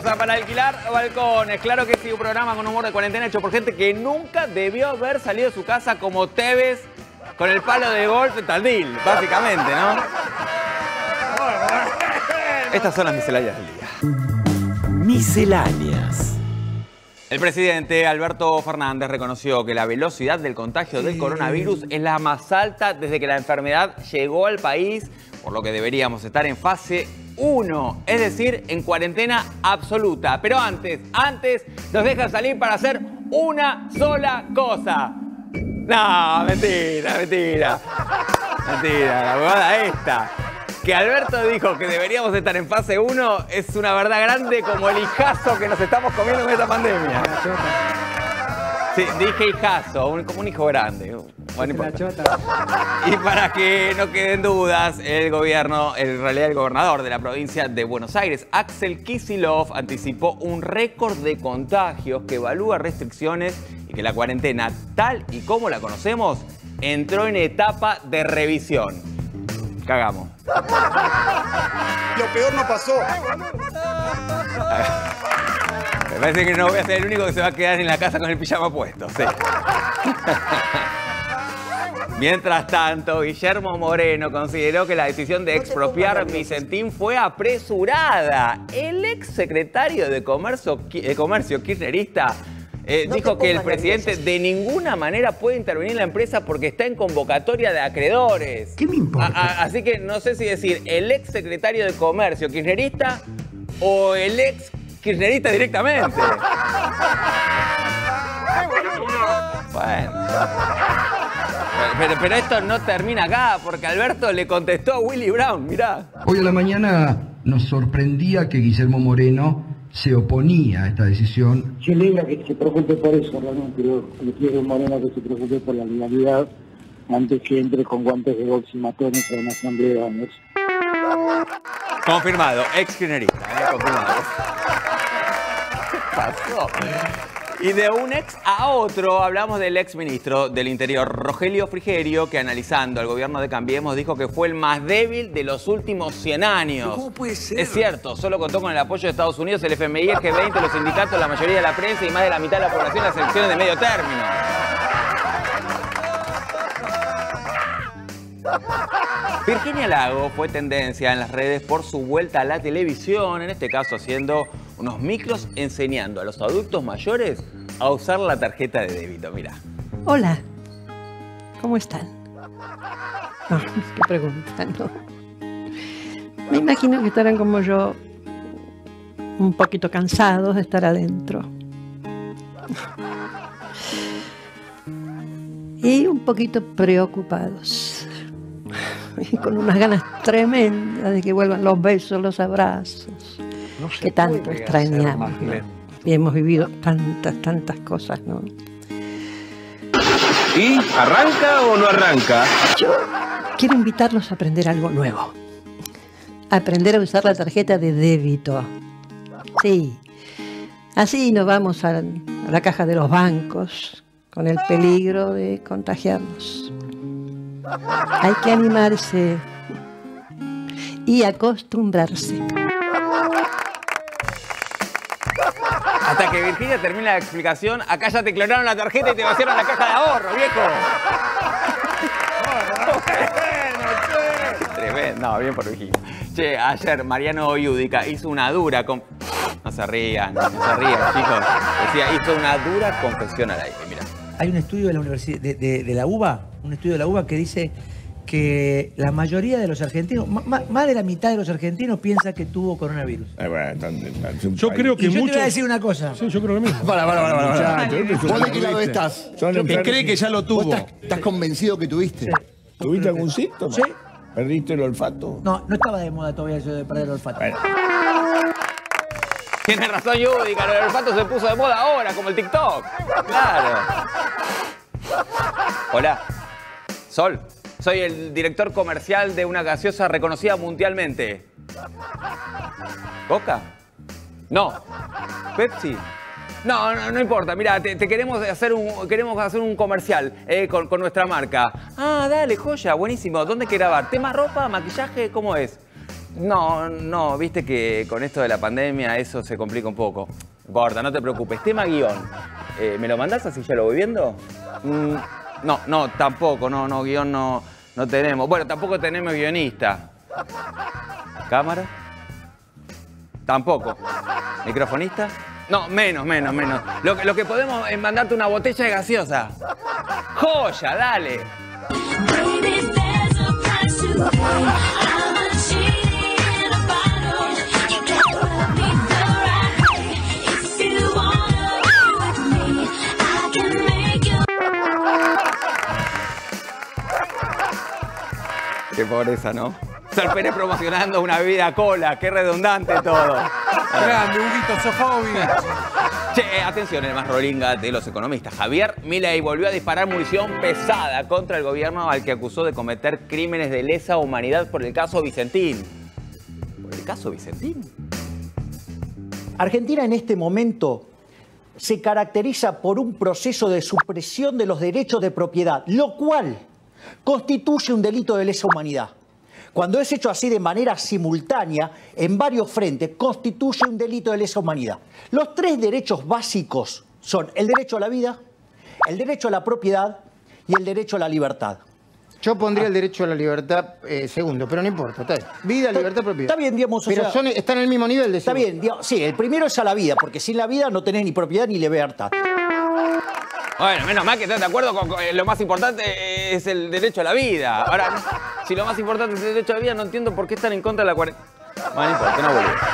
cosa para alquilar balcones. Claro que sí, un programa con humor de cuarentena hecho por gente que nunca debió haber salido de su casa, como Tevez con el palo de golf en Tandil, básicamente, ¿no? Estas son las misceláneas del día. Misceláneas. El presidente Alberto Fernández reconoció que la velocidad del contagio del coronavirus es la más alta desde que la enfermedad llegó al país, por lo que deberíamos estar en fase 1, es decir, en cuarentena absoluta. Pero antes nos dejan salir para hacer una sola cosa. No, mentira. Mentira, la huevada esta. Que Alberto dijo que deberíamos estar en fase 1 es una verdad grande como el hijazo que nos estamos comiendo en esta pandemia. Sí, dije hijazo, como un hijo grande. Bueno, no importa. Y para que no queden dudas, el gobierno, en realidad el gobernador de la provincia de Buenos Aires, Axel Kicillof, anticipó un récord de contagios que evalúa restricciones y que la cuarentena, tal y como la conocemos, entró en etapa de revisión. Cagamos. Lo peor no pasó. Me parece que no voy a ser el único que se va a quedar en la casa con el pijama puesto. Sí. Mientras tanto, Guillermo Moreno consideró que la decisión de expropiar Vicentín fue apresurada. El exsecretario de Comercio kirchnerista dijo que el presidente de ninguna manera puede intervenir en la empresa porque está en convocatoria de acreedores. ¿Qué me importa? Así que no sé si decir el exsecretario de Comercio kirchnerista o el ex kirchnerista directamente. Bueno. Pero esto no termina acá, porque Alberto le contestó a Willy Brown, mirá. Hoy a la mañana nos sorprendía que Guillermo Moreno se oponía a esta decisión. Yo le digo que se preocupe por eso, realmente. Yo le quiero a Moreno que se preocupe por la legalidad antes que entre con guantes de box y matones a una asamblea de baños. Confirmado, ex kirchnerista, confirmado. ¿Qué pasó? Y de un ex a otro hablamos del ex ministro del Interior, Rogelio Frigerio, que analizando al gobierno de Cambiemos dijo que fue el más débil de los últimos 100 años. ¿Cómo puede ser? Es cierto, solo contó con el apoyo de Estados Unidos, el FMI, el G20, los sindicatos, la mayoría de la prensa y más de la mitad de la población en las elecciones de medio término. Virginia Lago fue tendencia en las redes por su vuelta a la televisión, en este caso haciendo unos micros enseñando a los adultos mayores a usar la tarjeta de débito. Mira. Hola, ¿cómo están? No, qué pregunta, no. Me imagino que estarán como yo, un poquito cansados de estar adentro. Y un poquito preocupados. Y con unas ganas tremendas de que vuelvan los besos, los abrazos, que tanto extrañamos, ¿no? Y hemos vivido tantas cosas, ¿no? ¿Y arranca o no arranca? Yo quiero invitarlos a aprender algo nuevo. Aprender a usar la tarjeta de débito. Sí, así no vamos a la caja de los bancos con el peligro de contagiarnos. Hay que animarse y acostumbrarse. Hasta que Virginia termine la explicación, acá ya te clonaron la tarjeta y te vaciaron la caja de ahorro, viejo. Tremendo, no, bien por Virginia. Che, ayer Mariano Yudica hizo una dura... No se rían, chicos. Decía, hizo una dura confesión al aire, mira. Hay un estudio de la universidad de la UBA, que dice que la mayoría de los argentinos, más de la mitad de los argentinos piensa que tuvo coronavirus. Yo creo que y yo muchos... te voy a decir una cosa. Sí, yo creo lo mismo. Para. ¿Vos de qué lado estás? Que cree que ya lo tuvo. ¿Vos estás convencido que tuviste? ¿Tuviste algún síntoma? Sí. ¿Perdiste el olfato? No estaba de moda todavía eso de perder el olfato. Bueno. Tiene razón Yudica, el olfato se puso de moda ahora, como el TikTok. Claro. Hola. Sol. Soy el director comercial de una gaseosa reconocida mundialmente. ¿Coca? No. ¿Pepsi? No importa. Mira, te queremos hacer un comercial con nuestra marca. Ah, dale, joya, buenísimo. ¿Dónde hay que grabar? ¿Tema ropa, maquillaje? ¿Cómo es? No, viste que con esto de la pandemia eso se complica un poco. Gorda, no te preocupes. Tema guión. ¿Me lo mandás así ya lo voy viendo? No, tampoco. No, guión no tenemos. Bueno, tampoco tenemos guionista. ¿Cámara? Tampoco. ¿Microfonista? No, menos. Lo que podemos es mandarte una botella de gaseosa. ¡Joya, dale! Qué pobreza, ¿no? Sol Pérez promocionando una bebida cola, qué redundante todo. Grande, Huguito Sofovich. Che, atención, el más rolinga de los economistas. Javier Milei volvió a disparar munición pesada contra el gobierno al que acusó de cometer crímenes de lesa humanidad por el caso Vicentín. ¿Por el caso Vicentín? Argentina en este momento se caracteriza por un proceso de supresión de los derechos de propiedad, lo cual constituye un delito de lesa humanidad. Cuando es hecho así de manera simultánea, en varios frentes, constituye un delito de lesa humanidad. Los tres derechos básicos son el derecho a la vida, el derecho a la propiedad y el derecho a la libertad. Yo pondría el derecho a la libertad segundo, pero no importa. Está bien. Vida, libertad, propiedad. Está bien, digamos. Pero están en el mismo nivel de Está bien, digamos, sí, el primero es a la vida, porque sin la vida no tenés ni propiedad ni libertad. Bueno, menos mal que estás de acuerdo con lo más importante es el derecho a la vida. Ahora, si lo más importante es el derecho a la vida, no entiendo por qué están en contra de la cuarentena. Bueno, no importa,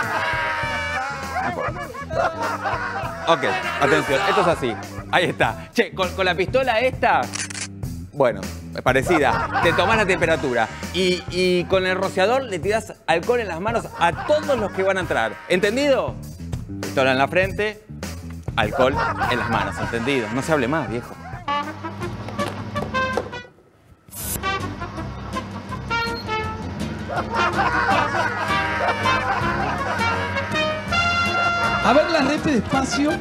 no importa. Ok, atención, esto es así. Ahí está. Che, con la pistola esta, bueno, es parecida. Te tomás la temperatura y con el rociador le tirás alcohol en las manos a todos los que van a entrar. ¿Entendido? Pistola en la frente, alcohol en las manos, ¿entendido? No se hable más, viejo. A ver la repe despacio.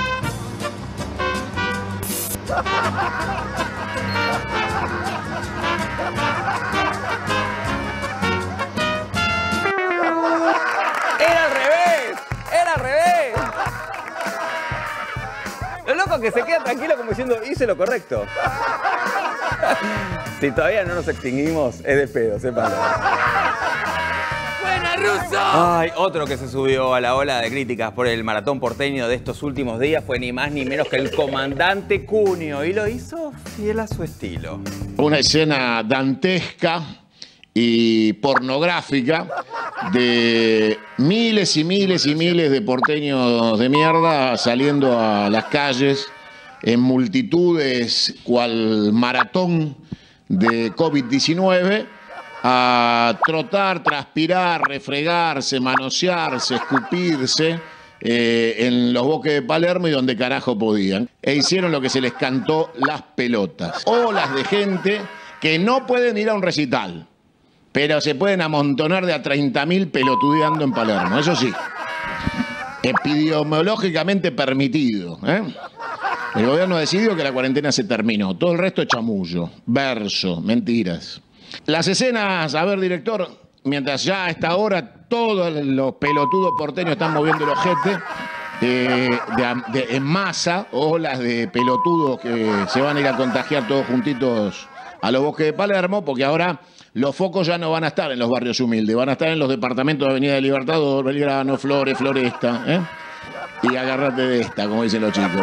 ¡Era al revés! ¡Era al revés! Lo loco es que se queda tranquilo como diciendo, hice lo correcto. Si todavía no nos extinguimos, es de pedo, sépanlo. ¡Buena, Russo! Ay, otro que se subió a la ola de críticas por el maratón porteño de estos últimos días fue ni más ni menos que el comandante Cunio. Y lo hizo fiel a su estilo. Una escena dantesca y pornográfica de miles y miles y miles de porteños de mierda saliendo a las calles en multitudes cual maratón de COVID-19 a trotar, transpirar, refregarse, manosearse, escupirse en los bosques de Palermo y donde carajo podían. E hicieron lo que se les cantó las pelotas. Olas de gente que no pueden ir a un recital, pero se pueden amontonar de a 30.000 pelotudeando en Palermo, eso sí. Epidemiológicamente permitido, ¿eh? El gobierno decidió que la cuarentena se terminó. Todo el resto es chamullo, verso, mentiras. Las escenas, a ver, director, mientras ya a esta hora todos los pelotudos porteños están moviendo el ojete en masa, olas de pelotudos que se van a ir a contagiar todos juntitos a los bosques de Palermo, porque ahora los focos ya no van a estar en los barrios humildes, van a estar en los departamentos de Avenida del Libertador, Belgrano, Flores, Floresta, ¿eh? Y agárrate de esta, como dicen los chicos.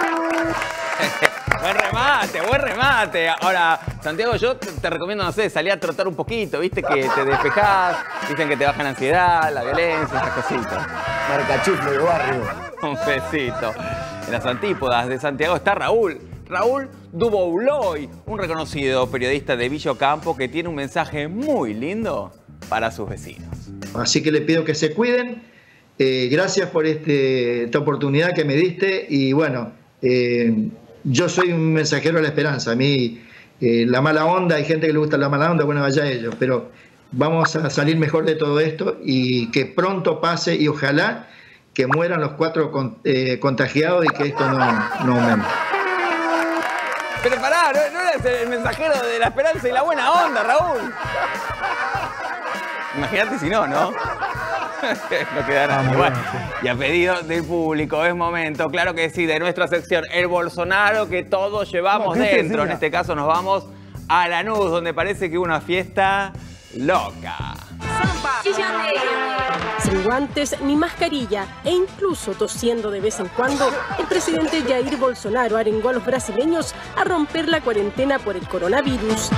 Buen remate. Ahora, Santiago, yo te recomiendo, no sé, salir a trotar un poquito, viste que te despejás, dicen que te baja la ansiedad, la violencia, esas cositas. Marcachifle de barrio. Un besito. En las antípodas de Santiago está Raúl Dubouloy, un reconocido periodista de Villa Ocampo que tiene un mensaje muy lindo para sus vecinos. Así que le pido que se cuiden. Gracias por esta oportunidad que me diste y bueno, yo soy un mensajero de la esperanza. A mí la mala onda, hay gente que le gusta la mala onda, bueno, vaya ellos, pero vamos a salir mejor de todo esto y que pronto pase y ojalá que mueran los 4 contagiados y que esto no aumente. Pero pará, no eres el mensajero de la esperanza y la buena onda, Raúl. Imagínate si no, ¿no? No queda nada. Bueno, y a pedido del público, es momento, claro que sí, de nuestra sección, el Bolsonaro que todos llevamos dentro. En este caso nos vamos a Lanús, donde parece que hubo una fiesta loca. Sin guantes ni mascarilla e incluso tosiendo de vez en cuando, el presidente Jair Bolsonaro arengó a los brasileños a romper la cuarentena por el coronavirus.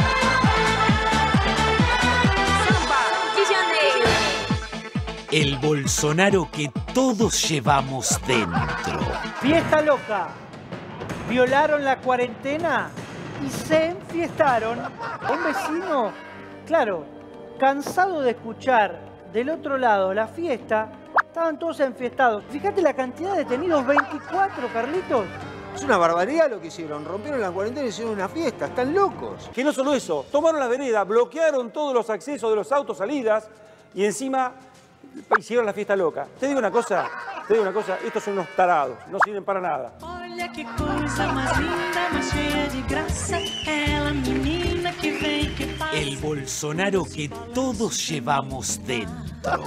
El Bolsonaro que todos llevamos dentro. Fiesta loca. Violaron la cuarentena y se enfiestaron. Un vecino, claro, cansado de escuchar del otro lado la fiesta, estaban todos enfiestados. Fíjate la cantidad de detenidos, 24, Carlitos. Es una barbaridad lo que hicieron. Rompieron la cuarentena y hicieron una fiesta. Están locos. Que no solo eso, tomaron la vereda, bloquearon todos los accesos de los autos, salidas, y encima hicieron la fiesta loca. Te digo una cosa, estos son unos tarados, no sirven para nada. El Bolsonaro que todos llevamos dentro.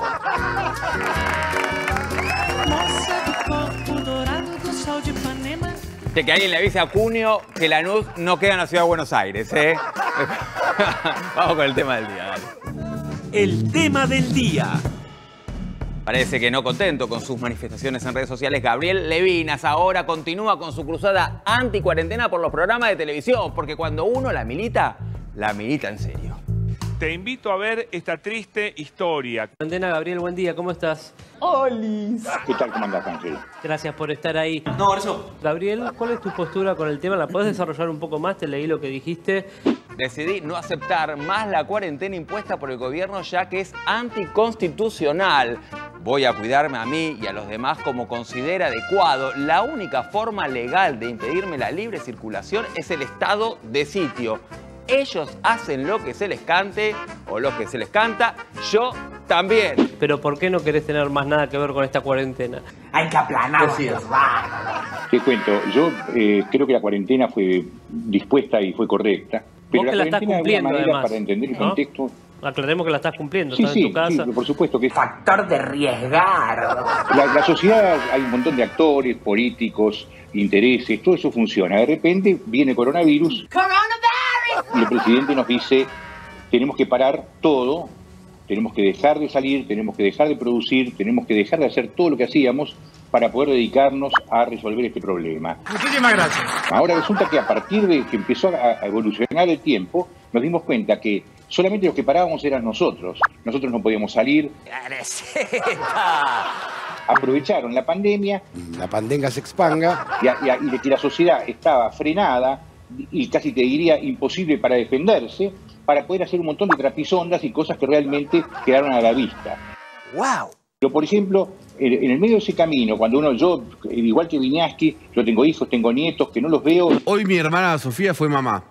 De que alguien le avise a Cunio que Lanús no queda en la ciudad de Buenos Aires, ¿eh? Vamos con el tema del día, dale. El tema del día. Parece que no contento con sus manifestaciones en redes sociales, Gabriel Levinas ahora continúa con su cruzada anti-cuarentena por los programas de televisión, porque cuando uno la milita en serio. Te invito a ver esta triste historia. Cuarentena, Gabriel, buen día, ¿cómo estás? ¡Olis! ¿Qué tal, cómo andás, Ángel? Gracias por estar ahí. No, eso. Gabriel, ¿cuál es tu postura con el tema? ¿La podés desarrollar un poco más? Te leí lo que dijiste. Decidí no aceptar más la cuarentena impuesta por el gobierno, ya que es anticonstitucional. Voy a cuidarme a mí y a los demás como considere adecuado. La única forma legal de impedirme la libre circulación es el estado de sitio. Ellos hacen lo que se les cante o lo que se les canta, yo también. Pero ¿por qué no querés tener más nada que ver con esta cuarentena? Hay que aplanar. Te cuento, yo creo que la cuarentena fue dispuesta y fue correcta. Pero vos que la estás cumpliendo, además, para entender el contexto. Aclaremos que la estás cumpliendo, Sí, estás en tu casa. Sí, por supuesto que factor de riesgar. La sociedad, hay un montón de actores, políticos, intereses, todo eso funciona. De repente viene coronavirus y el presidente nos dice, tenemos que parar todo, tenemos que dejar de salir, tenemos que dejar de producir, tenemos que dejar de hacer todo lo que hacíamos para poder dedicarnos a resolver este problema. Muchísimas gracias. Ahora resulta que a partir de que empezó a evolucionar el tiempo, nos dimos cuenta que solamente los que parábamos eran nosotros. Nosotros no podíamos salir. Aprovecharon la pandemia. La pandemia se expanga. Y de que la sociedad estaba frenada y casi te diría imposible para defenderse, para poder hacer un montón de trapisondas y cosas que realmente quedaron a la vista. ¡Wow! Pero, por ejemplo, en el medio de ese camino, cuando yo, igual que Viñaski, yo tengo hijos, tengo nietos, que no los veo. Hoy mi hermana Sofía fue mamá.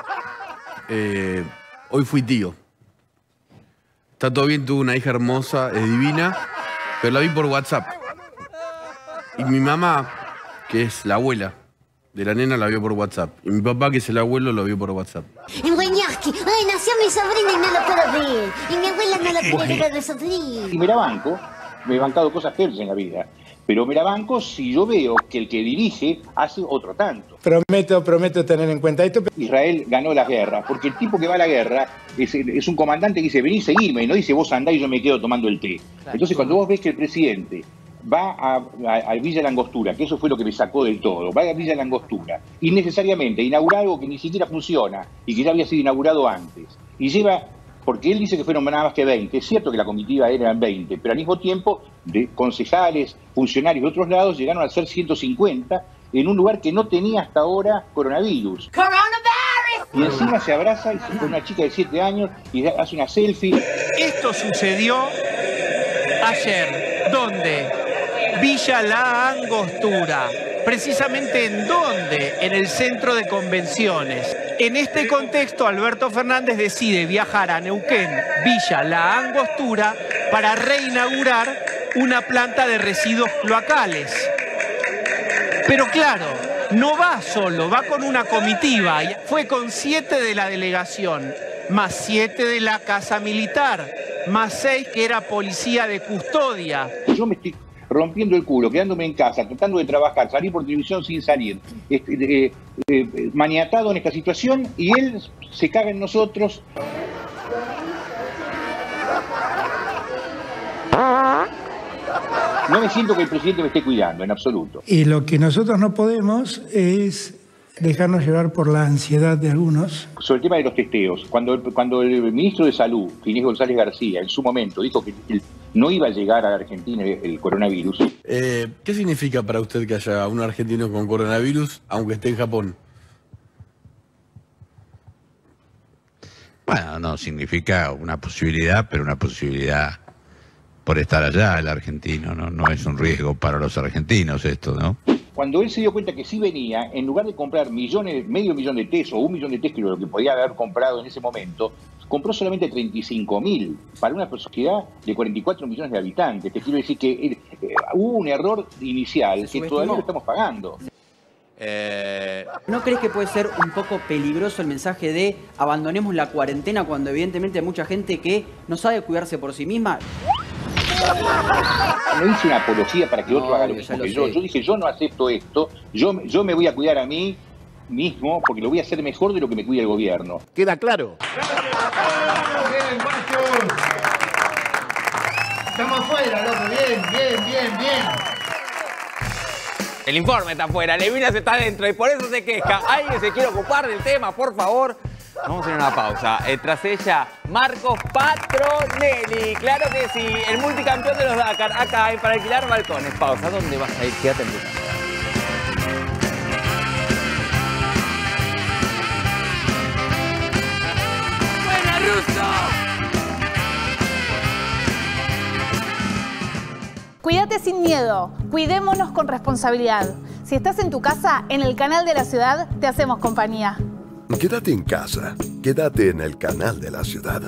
Hoy fui tío. Está todo bien, tuve una hija hermosa, es divina, pero la vi por WhatsApp. Y mi mamá, que es la abuela de la nena, la vio por WhatsApp. Y mi papá, que es el abuelo, lo vio por WhatsApp. En Guañasqui, ay, nació mi sobrina y no lo puedo ver. Y mi abuela no la puede ver de sufrir. Y me la banco, me he bancado cosas feas en la vida. Pero me la banco si yo veo que el que dirige hace otro tanto. Prometo tener en cuenta esto. Israel ganó la guerra, porque el tipo que va a la guerra es un comandante que dice, vení, seguime, y no dice, vos andá y yo me quedo tomando el té. Claro. Entonces, cuando vos ves que el presidente va a Villa Langostura, que eso fue lo que me sacó del todo, va a Villa Langostura, innecesariamente inaugura algo que ni siquiera funciona y que ya había sido inaugurado antes, y lleva... Porque él dice que fueron nada más que 20. Es cierto que la comitiva eran 20, pero al mismo tiempo de concejales, funcionarios de otros lados llegaron a ser 150 en un lugar que no tenía hasta ahora coronavirus. Y encima se abraza y se pone una chica de 7 años y hace una selfie. Esto sucedió ayer. ¿Dónde? Villa La Angostura. ¿Precisamente en dónde? En el centro de convenciones. En este contexto, Alberto Fernández decide viajar a Neuquén, Villa La Angostura, para reinaugurar una planta de residuos cloacales. Pero claro, no va solo, va con una comitiva. Fue con 7 de la delegación, más 7 de la Casa Militar, más 6 que era policía de custodia. Yo me estoy rompiendo el culo, quedándome en casa, tratando de trabajar, salir por televisión sin salir, maniatado en esta situación, y él se caga en nosotros. No me siento que el presidente me esté cuidando, en absoluto. Y lo que nosotros no podemos es dejarnos llevar por la ansiedad de algunos. Sobre el tema de los testeos, cuando el ministro de Salud, Ginés González García, en su momento dijo que no iba a llegar a la Argentina el coronavirus. ¿Qué significa para usted que haya un argentino con coronavirus, aunque esté en Japón? Bueno, no significa una posibilidad, pero una posibilidad por estar allá el argentino, no es un riesgo para los argentinos esto, ¿no? Cuando él se dio cuenta que sí venía, en lugar de comprar medio millón de test o 1 millón de test, que es lo que podía haber comprado en ese momento, compró solamente 35.000 para una sociedad de 44 millones de habitantes. Te quiero decir que hubo un error inicial que todavía lo estamos pagando. ¿No crees que puede ser un poco peligroso el mensaje de abandonemos la cuarentena cuando evidentemente hay mucha gente que no sabe cuidarse por sí misma? No hice una apología para que otro haga lo mismo que yo. Yo dije, yo no acepto esto, yo me voy a cuidar a mí mismo porque lo voy a hacer mejor de lo que me cuida el gobierno. ¿Queda claro? Bien, machos. Estamos afuera, loco. Bien. El informe está afuera, Levinas está adentro y por eso se queja. ¿Alguien se quiere ocupar del tema, por favor? Vamos a hacer una pausa. Tras ella, Marcos Patronelli. Claro que sí, el multicampeón de los Dakar. Acá hay para alquilar balcones. Pausa, ¿dónde vas a ir? Quédate en tu casa. ¡Buena, Russo! Cuídate sin miedo, cuidémonos con responsabilidad. Si estás en tu casa, en el canal de la ciudad, te hacemos compañía. Quédate en casa, quédate en el canal de la ciudad.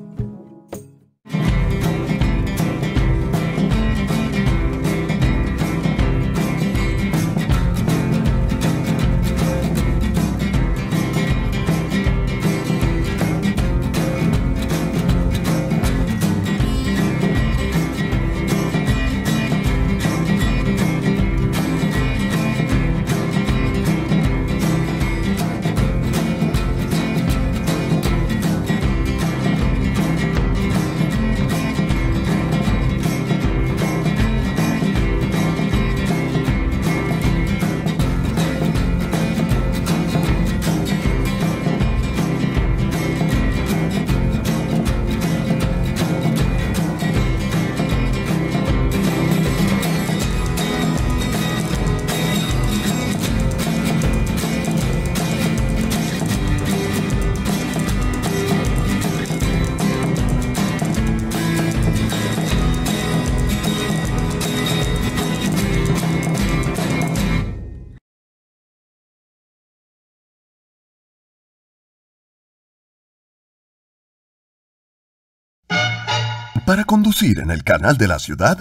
Para conducir en el canal de la ciudad,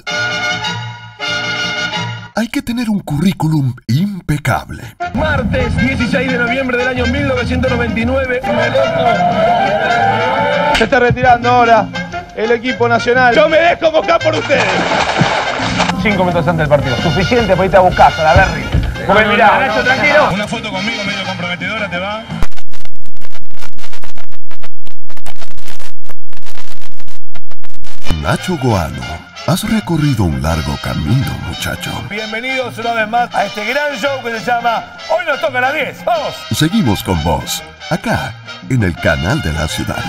hay que tener un currículum impecable. Martes 16 de noviembre del año 1999. Se está retirando ahora el equipo nacional. Yo me dejo buscar por ustedes. 5 minutos antes del partido. Suficiente para irte a buscar, a la Berry. Mirá, Nacho, tranquilo. Una foto conmigo medio comprometedora, ¿te va? Nacho Goano, has recorrido un largo camino, muchacho. Bienvenidos una vez más a este gran show que se llama Hoy nos toca a las 10. ¡Vamos! Seguimos con vos, acá, en el canal de la ciudad.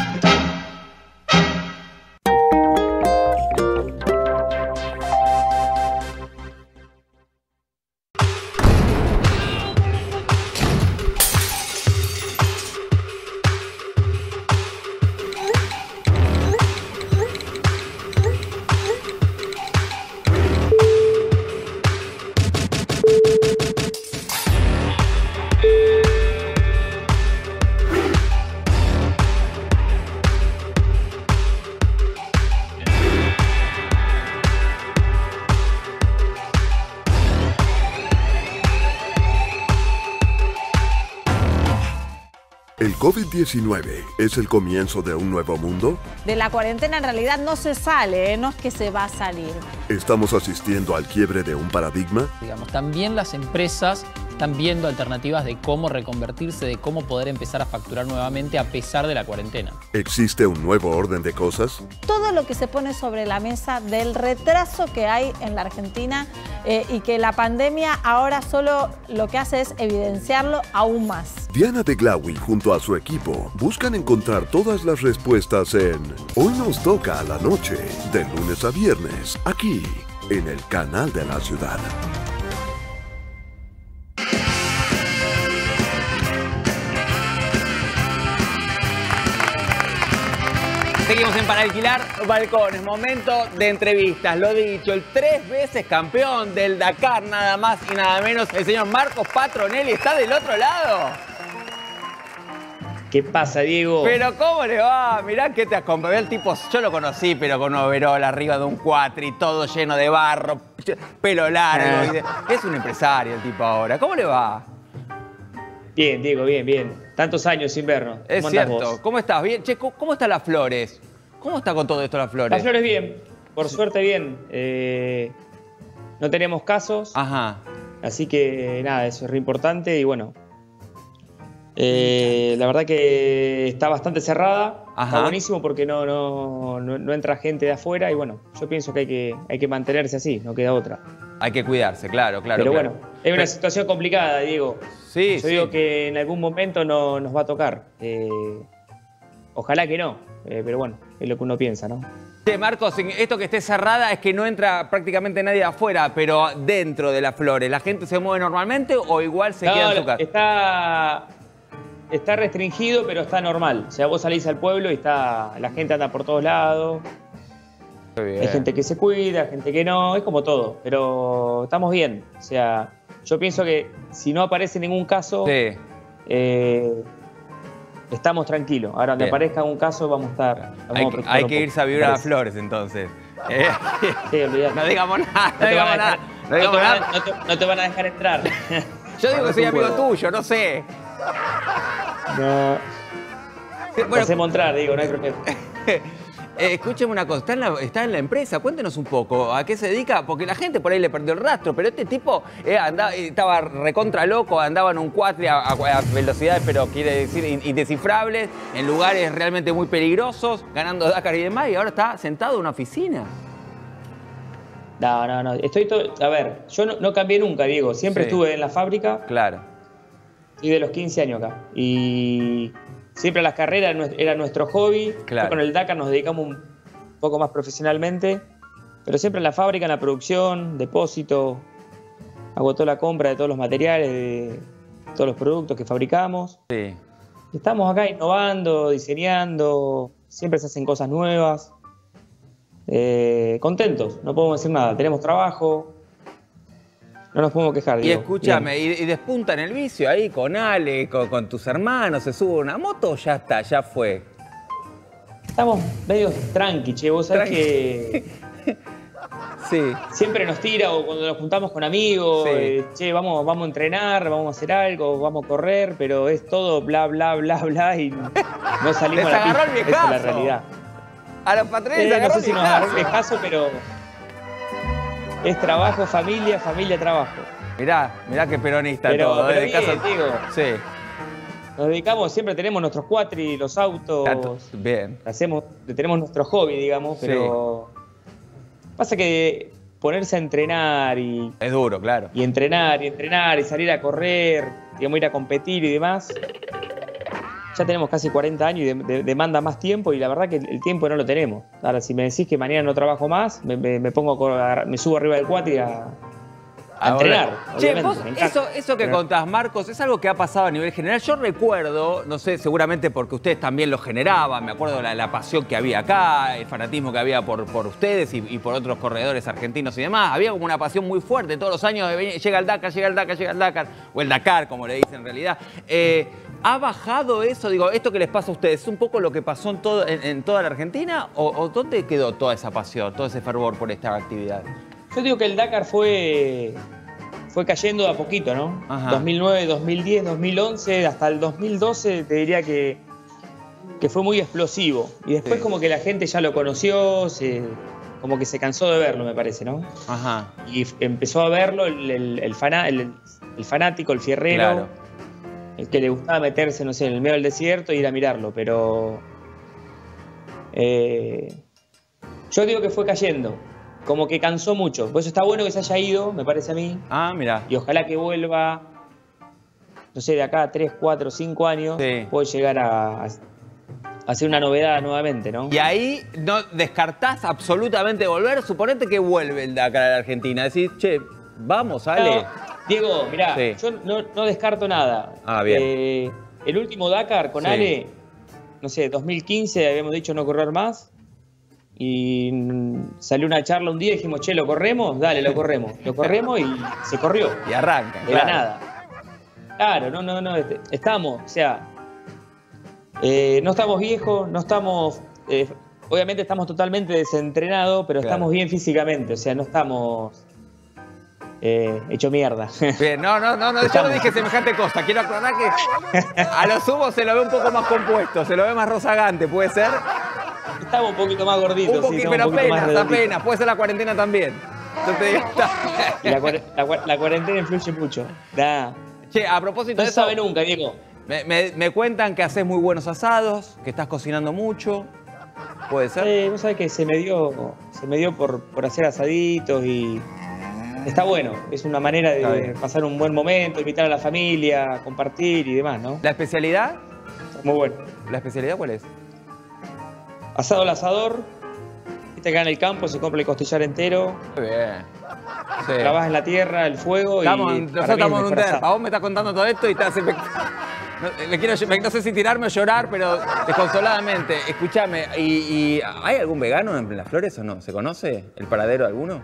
¿El COVID-19 es el comienzo de un nuevo mundo? De la cuarentena en realidad no se sale, no es que se va a salir. ¿Estamos asistiendo al quiebre de un paradigma? Digamos, también las empresas están viendo alternativas de cómo reconvertirse, de cómo poder empezar a facturar nuevamente a pesar de la cuarentena. ¿Existe un nuevo orden de cosas? Todo lo que se pone sobre la mesa del retraso que hay en la Argentina y que la pandemia ahora solo lo que hace es evidenciarlo aún más. Diana de Glawi junto a su equipo buscan encontrar todas las respuestas en Hoy nos toca a la noche, de lunes a viernes, aquí, en el Canal de la Ciudad. Seguimos en Para Alquilar Balcones, momento de entrevistas. Lo dicho, el 3 veces campeón del Dakar, nada más y nada menos, el señor Marcos Patronelli está del otro lado. ¿Qué pasa, Diego? Pero ¿cómo le va? Mirá que te acompañó el tipo, yo lo conocí, pero con un overol arriba de un cuatri, todo lleno de barro, pelo largo. Es un empresario el tipo ahora. ¿Cómo le va? Bien, Diego, bien, bien. Tantos años sin vernos. Es cierto. ¿Cómo estás? Bien. Che, ¿cómo están las flores? ¿Cómo está con todo esto las flores? Las flores bien. Por suerte bien. No tenemos casos. Ajá. Así que nada, eso es re importante y bueno. La verdad que está bastante cerrada. Ajá. Está buenísimo porque no entra gente de afuera y bueno, yo pienso que hay que mantenerse así, no queda otra. Hay que cuidarse, claro. Pero bueno, es una situación complicada, Diego. Sí, yo digo que en algún momento nos va a tocar. Ojalá que no, pero bueno, es lo que uno piensa, ¿no? Sí, Marcos, esto que esté cerrada es que no entra prácticamente nadie de afuera, pero dentro de las flores, ¿la gente se mueve normalmente o igual se queda en su casa? Está restringido, pero está normal. O sea, vos salís al pueblo y la gente anda por todos lados. Hay gente que se cuida, gente que no, es como todo. Pero estamos bien. O sea, yo pienso que si no aparece ningún caso, sí. Estamos tranquilos. Ahora, donde aparezca un caso, vamos a estar... Hay que irse a vivir a las flores, entonces. Sí, olvidate. No digamos nada, no te van a dejar entrar. Yo digo que soy amigo tuyo, no sé. No. Bueno, hacemos entrar, digo, no hay problema. Escúcheme una cosa, está en la empresa, cuéntenos un poco a qué se dedica, porque la gente por ahí le perdió el rastro, pero este tipo estaba recontra loco, andaba en un cuatri a velocidades, pero quiere decir indescifrables, en lugares realmente muy peligrosos, ganando Dakar y demás, y ahora está sentado en una oficina. No. A ver, yo no cambié nunca, Diego, siempre estuve en la fábrica. Claro. Y de los 15 años acá. Y siempre las carreras era nuestro hobby. Claro. Con el Dakar nos dedicamos un poco más profesionalmente. Pero siempre en la fábrica, en la producción, depósito. Hago toda la compra de todos los materiales, de todos los productos que fabricamos. Sí. Estamos acá innovando, diseñando. Siempre se hacen cosas nuevas. Contentos, no podemos decir nada. Tenemos trabajo. No nos podemos quejar, Diego. Y escúchame, ¿y despunta en el vicio ahí con Ale, con tus hermanos? ¿Se sube una moto o ya está, ya fue? Estamos medio tranqui, che. Vos sabés que sí. Siempre nos tira o cuando nos juntamos con amigos, che, vamos a entrenar, vamos a hacer algo, vamos a correr, pero es todo bla, bla, bla, bla y no salimos a la pista. Esa es la realidad. A los patrones no sé si nos agarró el viejazo, pero... Es trabajo, familia, trabajo. Mirá qué peronista pero, todo. Pero bien, digo, sí. Nos dedicamos, siempre tenemos nuestros cuatri, los autos. Bien. Tenemos nuestro hobby, digamos, pero... Pasa que ponerse a entrenar y... Es duro, claro. Y entrenar y salir a correr, digamos, ir a competir y demás. Ya tenemos casi 40 años y demanda más tiempo y la verdad que el tiempo no lo tenemos. Ahora, si me decís que mañana no trabajo más, me subo arriba del cuatri a entrenar. Che, vos, eso que contás, Marcos, es algo que ha pasado a nivel general. Yo recuerdo, no sé, seguramente porque ustedes también lo generaban, me acuerdo la pasión que había acá, el fanatismo que había por ustedes y por otros corredores argentinos y demás. Había como una pasión muy fuerte todos los años, llega el Dakar, o el Dakar, como le dicen en realidad. ¿Ha bajado eso? Digo, esto que les pasa a ustedes, ¿es un poco lo que pasó en toda la Argentina? ¿O dónde quedó toda esa pasión, todo ese fervor por esta actividad? Yo digo que el Dakar fue fue cayendo de a poquito, ¿no? Ajá. 2009, 2010, 2011, hasta el 2012 te diría que fue muy explosivo. Y después Sí. como que la gente ya lo conoció, como que se cansó de verlo, me parece, ¿no? Ajá. Y empezó a verlo el fanático, el fierrero, Claro. el que le gustaba meterse, no sé, en el medio del desierto e ir a mirarlo, pero yo digo que fue cayendo, como que cansó mucho. Por eso está bueno que se haya ido, me parece a mí, Ah, mira. y ojalá que vuelva, no sé, de acá a 3, 4, 5 años, Sí. puede llegar a hacer una novedad nuevamente, ¿no? Y ahí no descartás absolutamente volver. Suponete que vuelve el Dakar a la Argentina. Decís, che, vamos, Ale. No, Diego, mirá, Sí. yo no descarto nada. Ah, bien. El último Dakar con Sí. Ale, no sé, 2015, habíamos dicho no correr más. Y salió una charla un día y dijimos, che, ¿lo corremos? Dale, lo corremos. Lo corremos y se corrió. Y arranca, De la claro. nada. Claro, no, estamos, o sea, no estamos viejos, no estamos, obviamente estamos totalmente desentrenados, pero Claro. estamos bien físicamente, o sea, no estamos hecho mierda. Bien, no, yo no Estamos. dije semejante cosa. Quiero aclarar que a lo sumo se lo ve un poco más compuesto, se lo ve más rozagante, ¿puede ser? Estamos un poquito más gorditos, Un poquito, estamos pero un poquito más redonditos. apenas. Puede ser la cuarentena también. Yo te digo, Y la cuarentena influye mucho. Da. Che, a propósito No de se eso, sabe nunca, Diego. me cuentan que haces muy buenos asados, que estás cocinando mucho. ¿Puede ser? Vos sabés que se me dio por hacer asaditos y está bueno. Es una manera Está de bien. pasar un buen momento, invitar a la familia, compartir y demás, ¿no? ¿La especialidad? Muy bueno. ¿La especialidad cuál es? Asado al asador. Viste acá en el campo se compra el costillar entero. Muy bien. Sí. Trabajas en la tierra, el fuego Nosotros y... estamos en un derpa. Vos me estás contando todo esto y estás... No sé si tirarme o llorar, pero desconsoladamente. Escúchame, ¿y hay algún vegano en Las Flores o no? ¿Se conoce el paradero de alguno?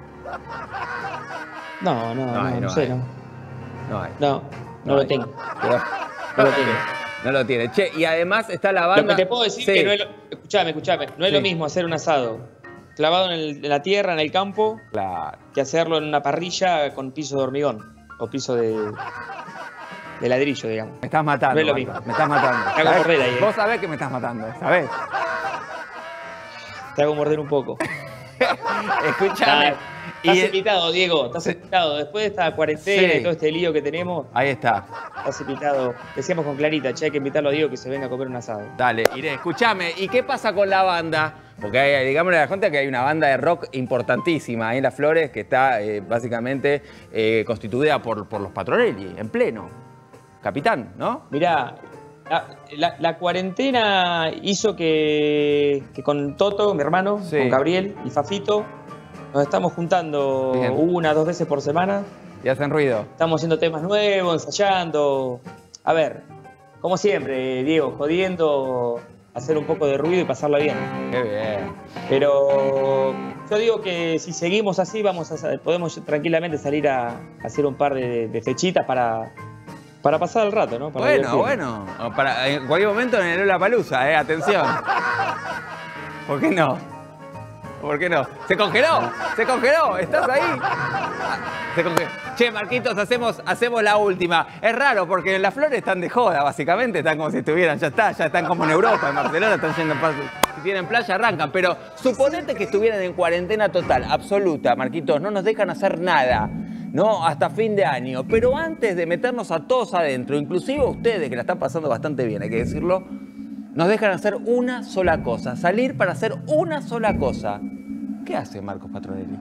No, no sé, hay. no. No hay. No lo hay. tengo. Pero- No lo tengo. No lo tiene. Che, y además está la banda... Lo que te puedo decir Sí. que no es lo... Escuchame, no es Sí. lo mismo hacer un asado clavado en la tierra, en el campo, Claro. que hacerlo en una parrilla con piso de hormigón o piso de ladrillo, digamos. Me estás matando. No es lo Marco, mismo. Me estás matando. Te hago ¿Sabés? morder ahí, Vos sabés que me estás matando, ¿sabés? Te hago morder un poco. Escúchame. Estás Y- invitado, Diego, estás invitado. Después de esta cuarentena Sí. y todo este lío que tenemos, Ahí está. estás invitado. Decíamos con Clarita, che, hay que invitarlo a Diego que se venga a comer un asado. Dale, iré. Escúchame, ¿y qué pasa con la banda? Porque digámosle a la gente que hay una banda de rock importantísima ahí en Las Flores que está básicamente constituida por los Patronelli, en pleno. Capitán, ¿no? Mirá, la cuarentena hizo que con Toto, mi hermano, Sí. con Gabriel y Fafito, nos estamos juntando Bien. 1 o 2 veces por semana. Y hacen ruido. Estamos haciendo temas nuevos, ensayando. A ver, como siempre, Diego, jodiendo, hacer un poco de ruido y pasarla bien. Qué bien. Pero yo digo que si seguimos así, podemos tranquilamente salir a hacer un par de fechitas para pasar el rato, ¿no? Para divertirnos. Bueno. En cualquier momento en el Lollapalooza, atención. ¿Por qué no? ¿Por qué no? ¡Se congeló! ¡Se congeló! ¿Estás ahí? Se congeló. Che, Marquitos, hacemos la última. Es raro porque en Las Flores están de joda, básicamente. Están como si estuvieran, ya están como en Europa, en Barcelona, están yendo si tienen playa, arrancan. Pero suponete que estuvieran en cuarentena total, absoluta, Marquitos. No nos dejan hacer nada, ¿no? Hasta fin de año. Pero antes de meternos a todos adentro, inclusive ustedes que la están pasando bastante bien, hay que decirlo, nos dejan hacer una sola cosa, salir para hacer una sola cosa. ¿Qué hace Marcos Patronelli?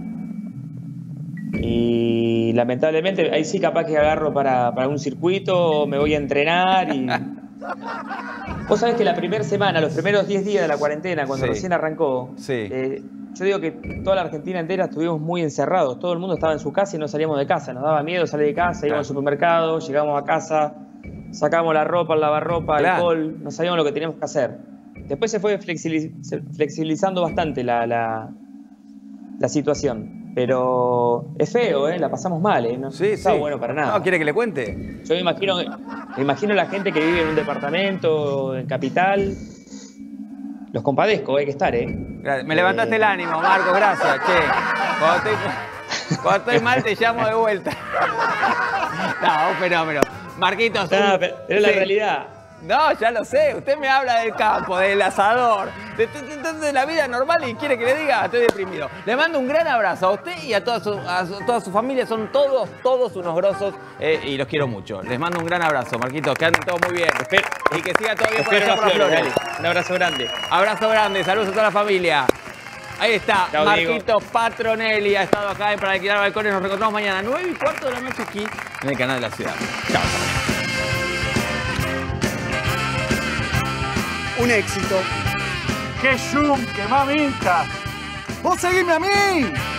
Y lamentablemente ahí sí capaz que agarro para un circuito, me voy a entrenar y... Vos sabés que la primera semana, los primeros 10 días de la cuarentena, cuando Sí. recién arrancó, Sí. yo digo que toda la Argentina entera estuvimos muy encerrados. Todo el mundo estaba en su casa y no salíamos de casa. Nos daba miedo salir de casa, íbamos al supermercado, llegamos a casa, sacamos la ropa, el lavarropa, Claro. alcohol, no sabíamos lo que teníamos que hacer. Después se fue flexibilizando bastante la situación. Pero es feo, la pasamos mal, no está bueno para nada. No, ¿quiere que le cuente? Yo me imagino la gente que vive en un departamento, en capital. Los compadezco, hay que estar, Me levantaste el ánimo, Marcos, gracias, che. Cuando estoy mal te llamo de vuelta. No, un fenómeno. Marquitos. No, pero es la realidad. No, ya lo sé. Usted me habla del campo, del asador, de la vida normal y quiere que le diga, estoy deprimido. Le mando un gran abrazo a usted y a toda su familia. Son todos unos grosos y los quiero mucho. Les mando un gran abrazo, Marquitos. Que anden todos muy bien. Y que siga todo bien por allá por las flores. Un abrazo grande. Abrazo grande. Saludos a toda la familia. Ahí está, Chao, Marquito Patronelli ha estado acá en Para Alquilar Balcones. Nos reencontramos mañana 9:15 de la noche aquí en el canal de la ciudad. Chao. Un éxito. ¡Qué zoom! ¡Qué mamita! ¡Vos seguime a mí!